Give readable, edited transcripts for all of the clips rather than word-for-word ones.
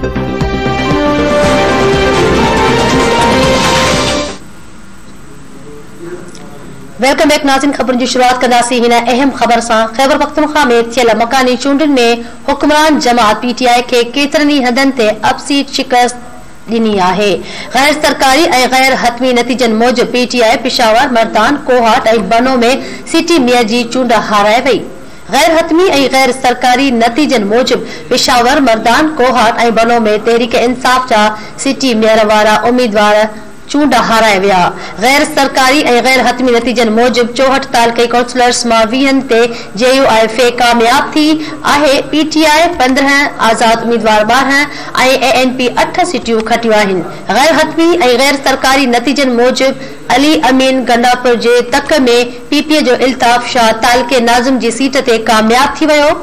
Welcome back नाज़रीन। खबरुनि जी शुरुआत कंदासीं हिन अहम ख़बर सां। ख़ैबर पख्तूनख्वा में थियल मकानी चूंडुनि में हुक्मरान जमात पीटीआई खे केतिरनि ई हंधनि ते अपसीट शिकस्त ॾिनी आहे। गैर सरकारी ऐं गैर हतमी नतीजनि मूजिब पीटीआई पिशावर, मर्दान, कोहाट ऐं बनो में सिटी मेयर जी चूंड हाराए वई। गैर हतमी ऐं गैर सरकारी नतीजनि मूजिब पिशावर, मर्दान, कोहाट ऐं बनो में तहरीक इंसाफ जा सिटी मेयर वारा उम्मीदवार चूंड हाराए विया। गैर सरकारी ऐं गैर हतमी नतीजनि मूजिब 64 तालुके काउंसलर्स मां 20 ते JUIF कामयाब थी आहे। पीटीआई 15, आज़ाद उम्मीदवार 12 ऐं ANP 8 सीटियूं खटियूं आहिनि। गैर हतमी ऐं गैर सरकारी नतीजनि मूजिब अली अमीन गंडापुर जे तक में PPA जो इल्ताफ शाह तालुके नाज़िम जी सीट ते कामयाब थी वियो।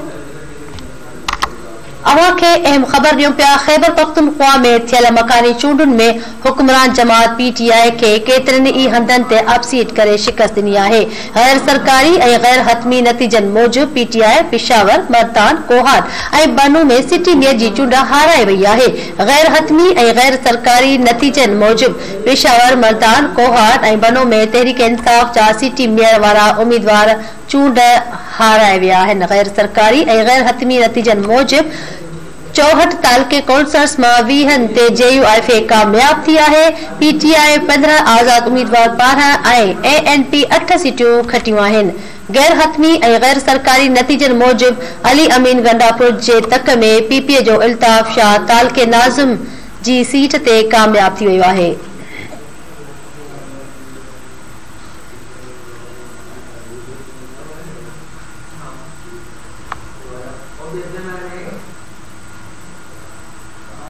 अवां खे अहम ख़बर ॾियूं पिया। ख़ैबर पख्तूनख्वा में थियल मकानी चूंडुनि में हुक्मरान जमात पीटीआई खे केतिरनि ई हंधनि ते अपसीट करे शिकस्त ॾिनी आहे। गैर सरकारी ऐं गैर हतमी नतीजनि मूजिब पीटीआई पिशावर, मर्दान, कोहाट ऐं बनो में सिटी मेयर जी चूंड हाराए वई आहे। गैर हतमी ऐं गैर सरकारी नतीजनि मूजिब पिशावर, मर्दान, कोहाट ऐं बनो में तहरीक इंसाफ जा सिटी मेयर वारा उम्मीदवार चूंड हाराए विया आहिनि। गैर सरकारी ऐं गैर हतमी नतीजनि मूजिब 64 तालुके काउंसलर्स मां 20 ते JUIF कामयाब थी आहे। पीटीआई 15, आज़ाद उम्मीदवार 12 ऐं ANP 8 सीटियूं खटियूं आहिनि। गैर हतमी ऐं गैर सरकारी नतीजनि मूजिब अली अमीन गंडापुर जे तक में PPA जो इल्ताफ शाह तालुके नाज़िम जी सीट ते कामयाब थी वियो आहे।